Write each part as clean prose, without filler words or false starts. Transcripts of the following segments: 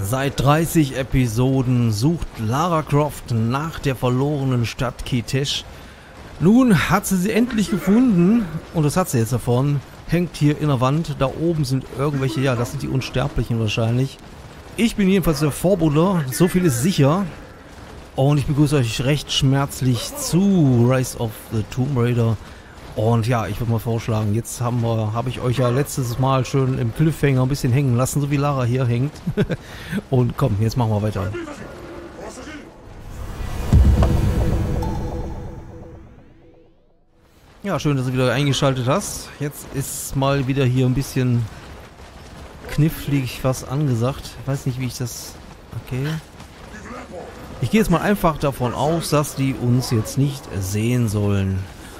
Seit 30 Episoden sucht Lara Croft nach der verlorenen Stadt Kitezh. Nun hat sie endlich gefunden und das hat sie jetzt davon. Hängt hier in der Wand. Da oben sind irgendwelche, ja, das sind die Unsterblichen wahrscheinlich. Ich bin jedenfalls der Vorbuddler, so viel ist sicher. Und ich begrüße euch recht schmerzlich zu Rise of the Tomb Raider. Und ja, ich würde mal vorschlagen, jetzt habe ich euch ja letztes Mal schön im Cliffhanger ein bisschen hängen lassen, so wie Lara hier hängt. Und komm, jetzt machen wir weiter. Ja, schön, dass du wieder eingeschaltet hast. Jetzt ist mal wieder hier ein bisschen knifflig was angesagt. Ich weiß nicht, wie ich das... Okay. Ich gehe jetzt mal einfach davon aus, dass die uns jetzt nicht sehen sollen.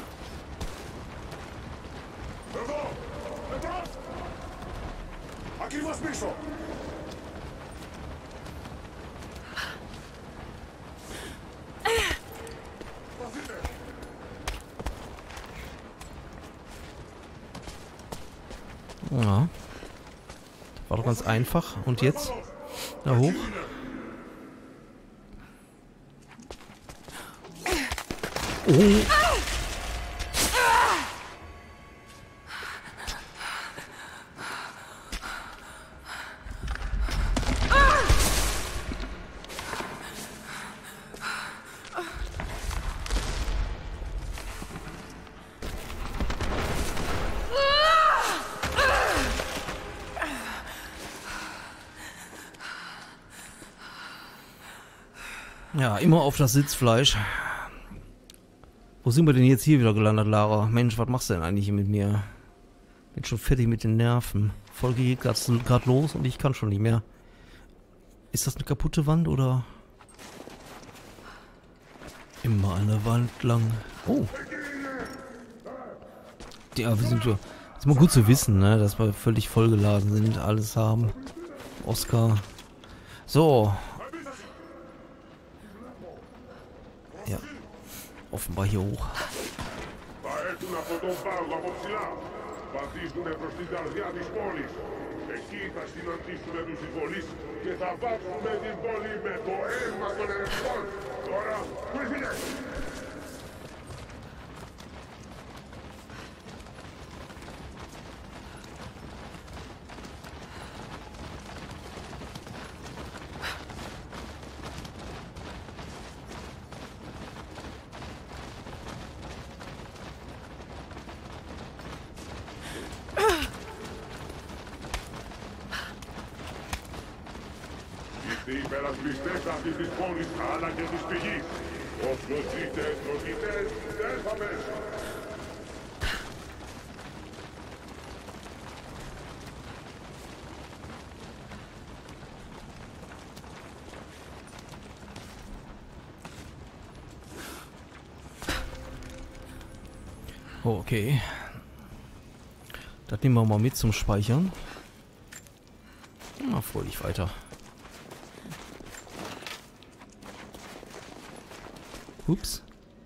Ja. War doch ganz einfach. Und jetzt? Da hoch. Oh. Ja, immer auf das Sitzfleisch. Wo sind wir denn jetzt hier wieder gelandet, Lara? Mensch, was machst du denn eigentlich hier mit mir? Bin schon fertig mit den Nerven. Folge geht gerade los und ich kann schon nicht mehr. Ist das eine kaputte Wand oder? Immer an der Wand lang. Oh. Ja, wir sind so. Ist mal gut zu wissen, ne, dass wir völlig vollgeladen sind, alles haben. Oscar. So. Ja. Offenbar hier hoch. Οι υπερασπιστές αυτής της πόλης αλλά και της πηγής. Όποιος ζείτε, τροτητές, δεν θα μέσα. Okay. Das nehmen wir mal mit zum Speichern. Na, fröhlich weiter. Ups.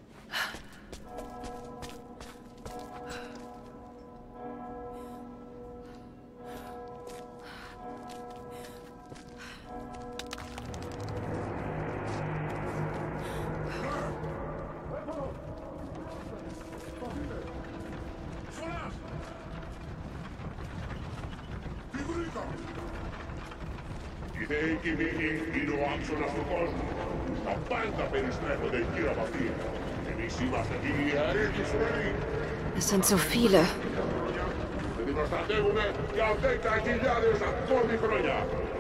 Οι θεοί κυνηγοί είναι ο άξονας του κόσμου. Τα πάντα περιστρέφονται γύρω από αυτοί. Εμείς είμαστε οι ιεροί της Ουρανή. Es sind so viele. Και την προστατεύουμε για 10.000 ακόμη χρόνια.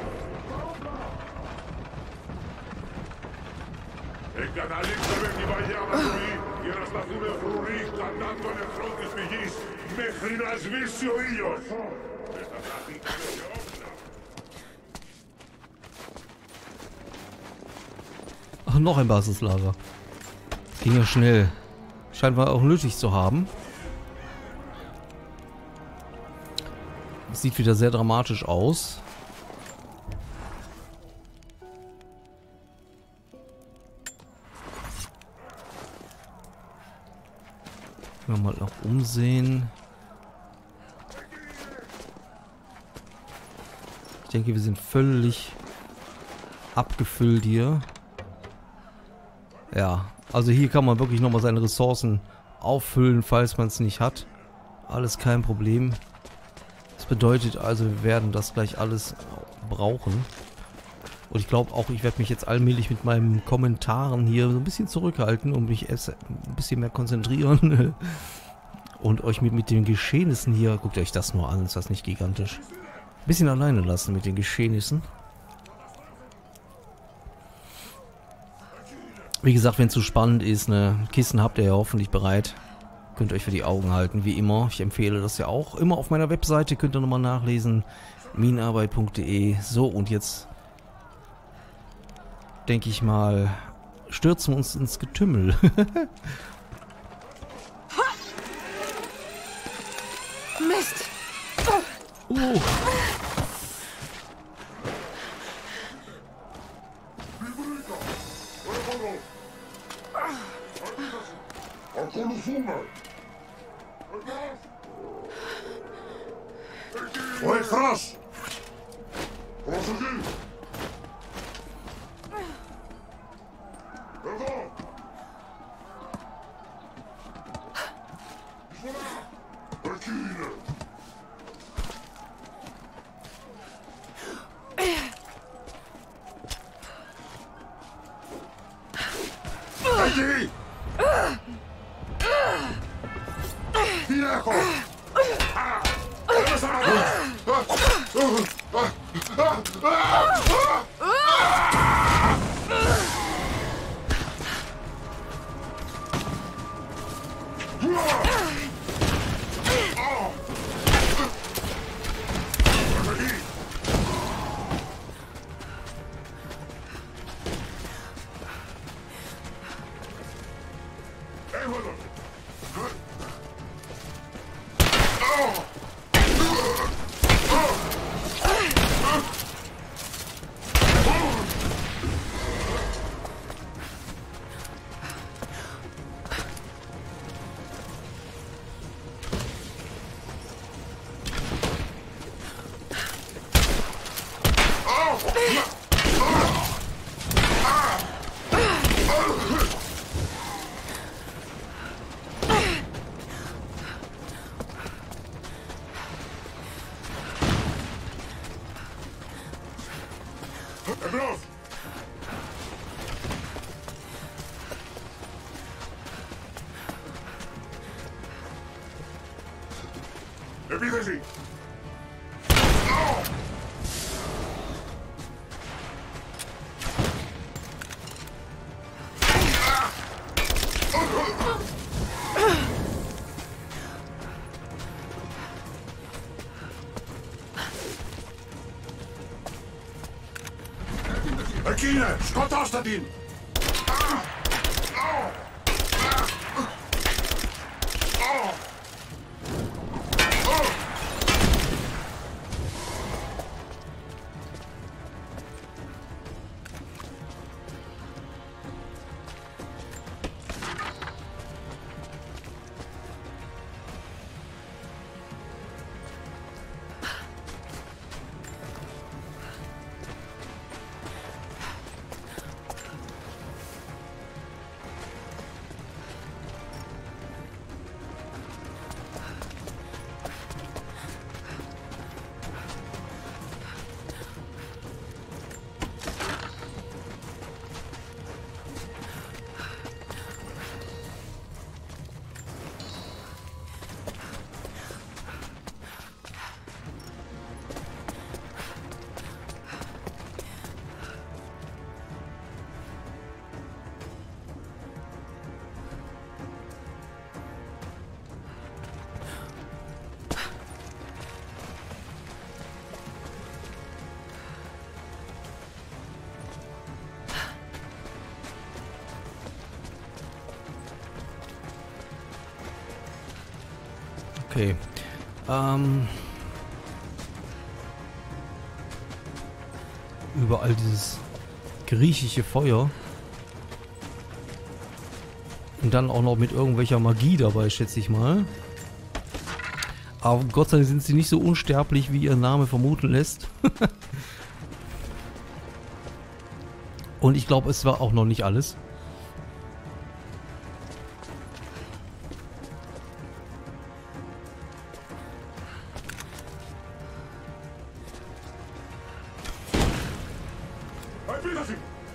Εγκαταλείψαμε την παλιά μας ζωή για να σταθούμε φρουροί κατά των εχθρών της πηγής μέχρι να σβήσει ο ήλιος. Δεν θα σταθήκαμε σε όπλα. Ach, noch ein Basislager. Ging ja schnell. Scheint wir auch nötig zu haben. Sieht wieder sehr dramatisch aus. Können wir mal noch umsehen. Ich denke, wir sind völlig abgefüllt hier. Ja, also hier kann man wirklich nochmal seine Ressourcen auffüllen, falls man es nicht hat. Alles kein Problem. Das bedeutet also, wir werden das gleich alles brauchen. Und ich glaube auch, ich werde mich jetzt allmählich mit meinen Kommentaren hier so ein bisschen zurückhalten und mich erst ein bisschen mehr konzentrieren. Und euch mit den Geschehnissen hier, guckt euch das nur an, ist das nicht gigantisch? Ein bisschen alleine lassen mit den Geschehnissen. Wie gesagt, wenn es zu spannend ist, ne, Kissen habt ihr ja hoffentlich bereit. Könnt ihr euch für die Augen halten, wie immer. Ich empfehle das ja auch immer auf meiner Webseite, könnt ihr nochmal nachlesen. minenarbeit.de. So, und jetzt denke ich mal, stürzen wir uns ins Getümmel. Mist! Oh. O extras! Prosegui! Perdón! Aquile! Allí! ¡Viejo! Epídesi! Aquile! Skotastatin! Okay. Überall dieses griechische Feuer. Und dann auch noch mit irgendwelcher Magie dabei, schätze ich mal. Aber Gott sei Dank sind sie nicht so unsterblich, wie ihr Name vermuten lässt. Und ich glaube, es war auch noch nicht alles. Auf Wiedersehen!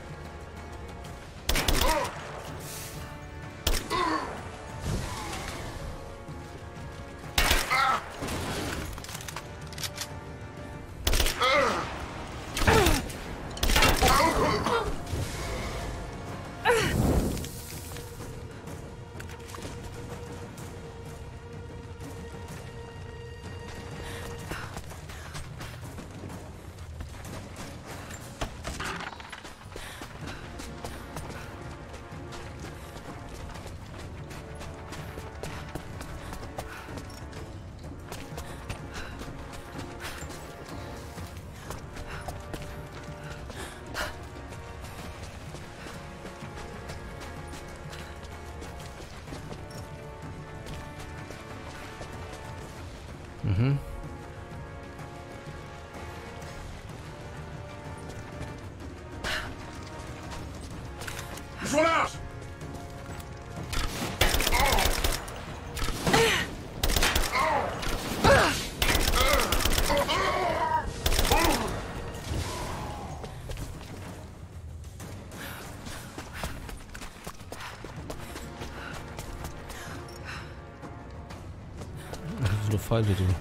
Mhm. Jonas! So eine Pfeile drin.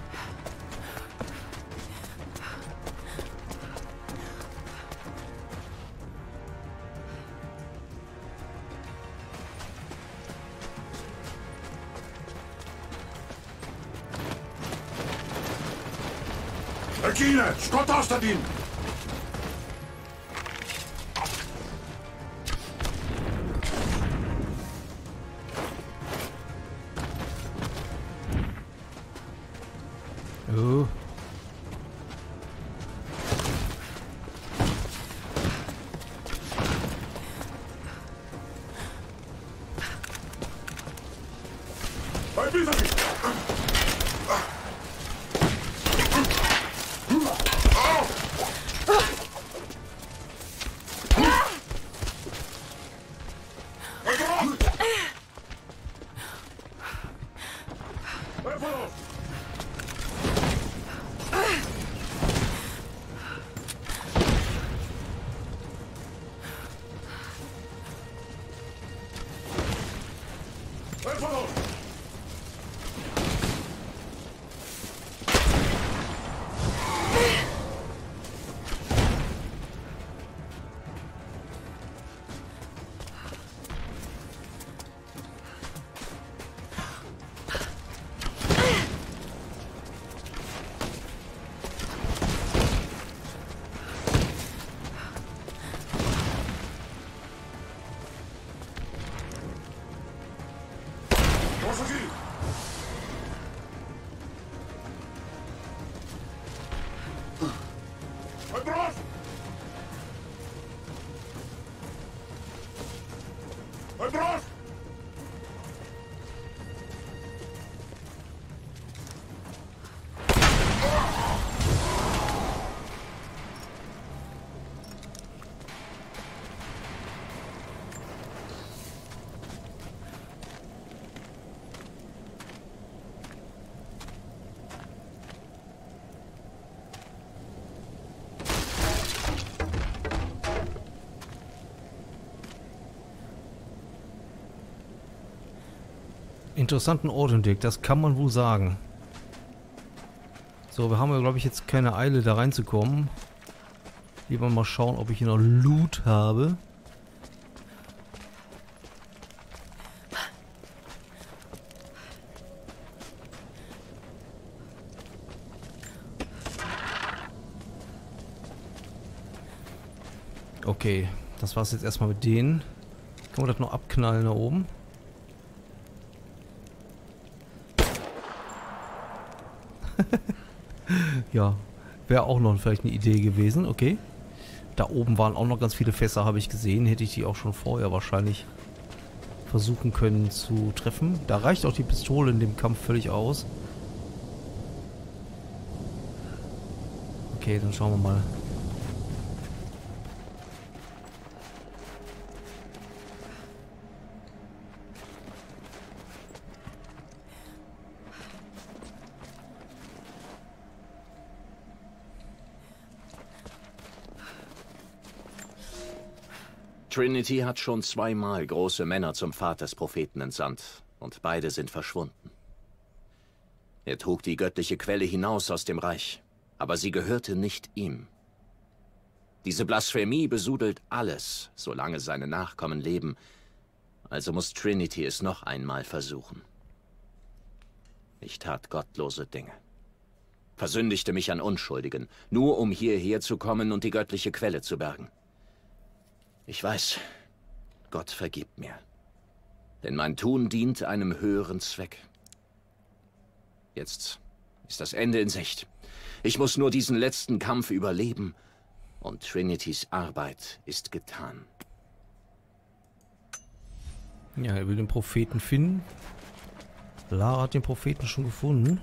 Aquila, skottaste din! Oh. Auf Wiedersehen! Interessanten Ort entdeckt, das kann man wohl sagen. So, wir haben ja, glaube ich, jetzt keine Eile, da reinzukommen. Lieber mal schauen, ob ich hier noch Loot habe. Okay, das war's jetzt erstmal mit denen. Kann man das noch abknallen da oben? Ja, wäre auch noch vielleicht eine Idee gewesen. Okay. Da oben waren auch noch ganz viele Fässer, habe ich gesehen. Hätte ich die auch schon vorher wahrscheinlich versuchen können zu treffen. Da reicht auch die Pistole in dem Kampf völlig aus. Okay, dann schauen wir mal. Trinity hat schon zweimal große Männer zum Pfad des Propheten entsandt, und beide sind verschwunden. Er trug die göttliche Quelle hinaus aus dem Reich, aber sie gehörte nicht ihm. Diese Blasphemie besudelt alles, solange seine Nachkommen leben, also muss Trinity es noch einmal versuchen. Ich tat gottlose Dinge. Versündigte mich an Unschuldigen, nur um hierher zu kommen und die göttliche Quelle zu bergen. Ich weiß, Gott vergibt mir. Denn mein Tun dient einem höheren Zweck. Jetzt ist das Ende in Sicht. Ich muss nur diesen letzten Kampf überleben und Trinitys Arbeit ist getan. Ja, er will den Propheten finden. Lara hat den Propheten schon gefunden.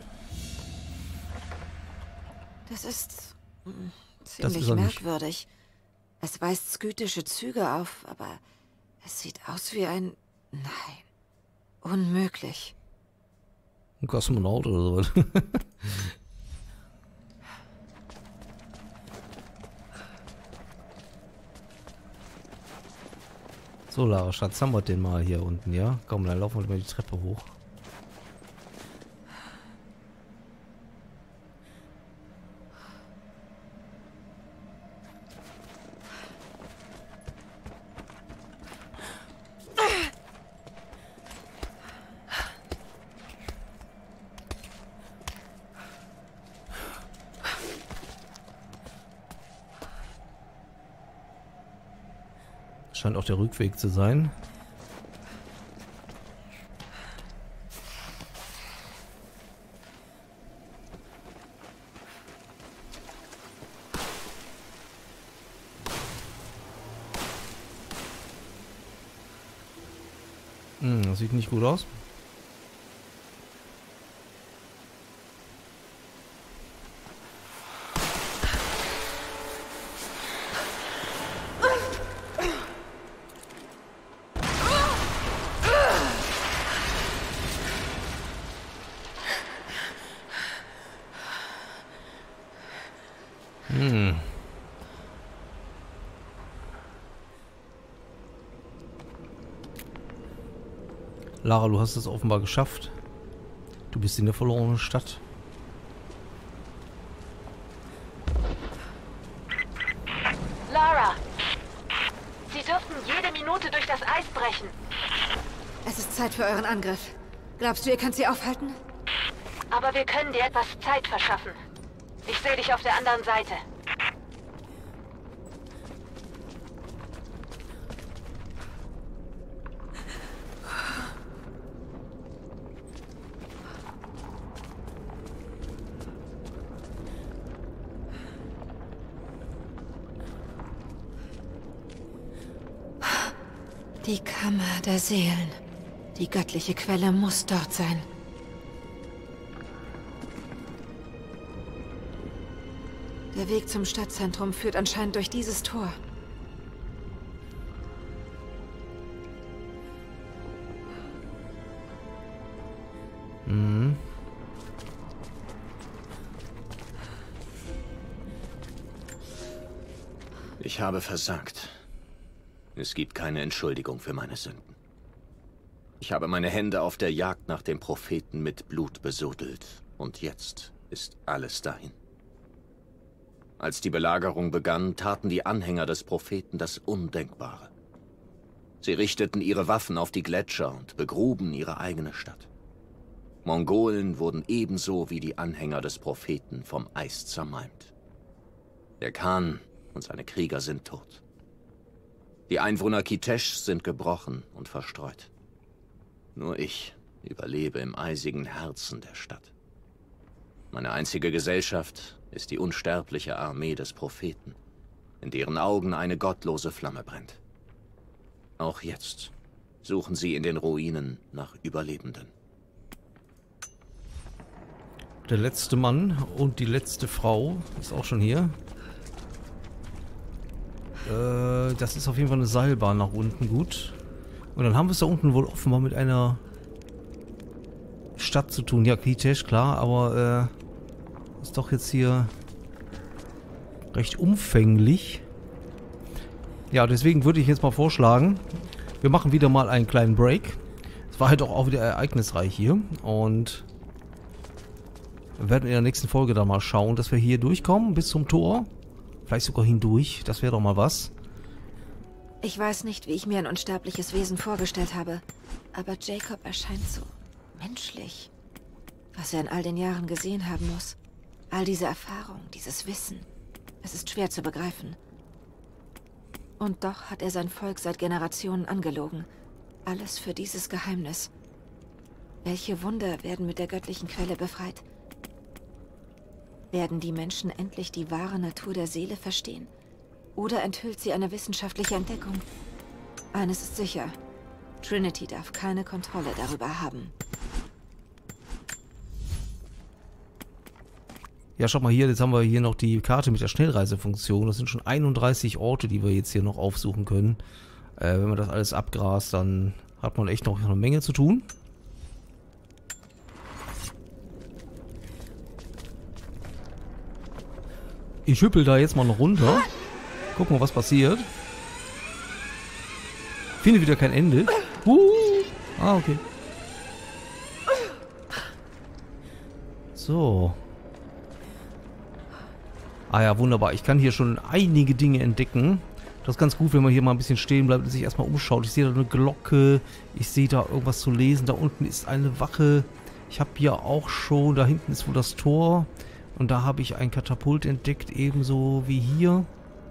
Das ist Das ziemlich ist er nicht. merkwürdig. Es weist skytische Züge auf, aber es sieht aus wie ein... Nein. Unmöglich. Ein Kosmonaut oder sowas. So, Lara, Schatz, haben wir den mal hier unten, ja? Komm, dann laufen wir mal die Treppe hoch. Scheint auch der Rückweg zu sein. Das sieht nicht gut aus. Lara, du hast es offenbar geschafft. Du bist in der verlorenen Stadt. Lara! Sie dürften jede Minute durch das Eis brechen. Es ist Zeit für euren Angriff. Glaubst du, ihr könnt sie aufhalten? Aber wir können dir etwas Zeit verschaffen. Ich sehe dich auf der anderen Seite. Die Kammer der Seelen. Die göttliche Quelle muss dort sein. Der Weg zum Stadtzentrum führt anscheinend durch dieses Tor. Ich habe versagt. Es gibt keine Entschuldigung für meine Sünden. Ich habe meine Hände auf der Jagd nach dem Propheten mit Blut besudelt. Und jetzt ist alles dahin. Als die Belagerung begann, taten die Anhänger des Propheten das Undenkbare. Sie richteten ihre Waffen auf die Gletscher und begruben ihre eigene Stadt. Mongolen wurden ebenso wie die Anhänger des Propheten vom Eis zermalmt. Der Khan und seine Krieger sind tot. Die Einwohner Kiteschs sind gebrochen und verstreut. Nur ich überlebe im eisigen Herzen der Stadt. Meine einzige Gesellschaft ist die unsterbliche Armee des Propheten, in deren Augen eine gottlose Flamme brennt. Auch jetzt suchen sie in den Ruinen nach Überlebenden. Der letzte Mann und die letzte Frau ist auch schon hier. Das ist auf jeden Fall eine Seilbahn nach unten, gut. Und dann haben wir es da unten wohl offenbar mit einer Stadt zu tun. Ja, Kitesh, klar, aber ist doch jetzt hier recht umfänglich. Ja, deswegen würde ich jetzt mal vorschlagen, wir machen wieder mal einen kleinen Break. Es war halt auch wieder ereignisreich hier. Und wir werden in der nächsten Folge dann mal schauen, dass wir hier durchkommen bis zum Tor. Vielleicht sogar hindurch. Das wäre doch mal was. Ich weiß nicht, wie ich mir ein unsterbliches Wesen vorgestellt habe. Aber Jacob erscheint so menschlich. Was er in all den Jahren gesehen haben muss. All diese Erfahrung, dieses Wissen. Es ist schwer zu begreifen. Und doch hat er sein Volk seit Generationen angelogen. Alles für dieses Geheimnis. Welche Wunder werden mit der göttlichen Quelle befreit? Werden die Menschen endlich die wahre Natur der Seele verstehen? Oder enthüllt sie eine wissenschaftliche Entdeckung? Eines ist sicher. Trinity darf keine Kontrolle darüber haben. Ja, schaut mal hier, jetzt haben wir hier noch die Karte mit der Schnellreisefunktion. Das sind schon 31 Orte, die wir jetzt hier noch aufsuchen können. Wenn man das alles abgrast, dann hat man echt noch eine Menge zu tun. Ich hüppel da jetzt mal noch runter. Gucken wir, was passiert. Finde wieder kein Ende. Ah, okay. So. Ah ja, wunderbar. Ich kann hier schon einige Dinge entdecken. Das ist ganz gut, wenn man hier mal ein bisschen stehen bleibt und sich erstmal umschaut. Ich sehe da eine Glocke. Ich sehe da irgendwas zu lesen. Da unten ist eine Wache. Ich habe hier auch schon, da hinten ist wohl das Tor. Und da habe ich ein Katapult entdeckt, ebenso wie hier.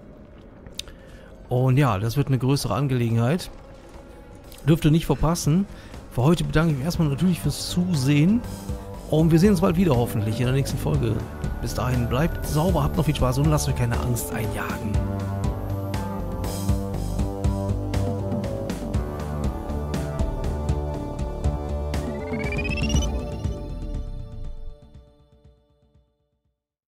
Und ja, das wird eine größere Angelegenheit. Dürft ihr nicht verpassen. Für heute bedanke ich mich erstmal natürlich fürs Zusehen. Und wir sehen uns bald wieder hoffentlich in der nächsten Folge. Bis dahin, bleibt sauber, habt noch viel Spaß und lasst euch keine Angst einjagen.